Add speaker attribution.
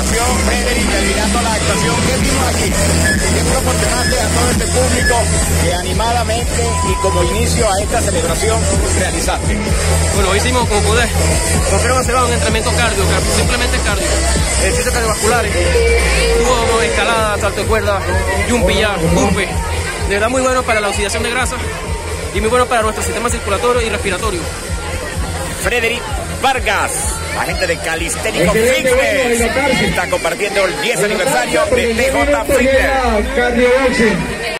Speaker 1: actuación, Frederick, terminando la actuación, ¿qué vimos aquí? ¿Qué proporcionaste a todo este público que animadamente y como inicio a esta celebración realizaste?
Speaker 2: Bueno, hicimos como poder. Nosotros hacemos un entrenamiento cardio, simplemente cardio. Ejercicios cardiovasculares. Hubo escalada, salto de cuerda, jumping ya, bumping. De verdad muy bueno para la oxidación de grasa y muy bueno para nuestro sistema circulatorio y respiratorio.
Speaker 1: Frederick Vargas, agente de Calisténico Fitness, está compartiendo el 10 aniversario de TJ Fitness.